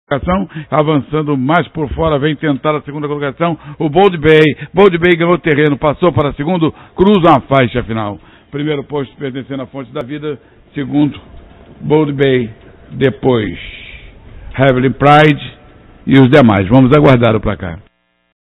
avançando mais por fora, vem tentar a segunda colocação, o Bold Bay ganhou terreno, passou para segundo, cruza a faixa final. Primeiro posto pertencendo à Fonte da Vida, segundo, Bold Bay, depois, Heavenly Pride e os demais. Vamos aguardar o placar.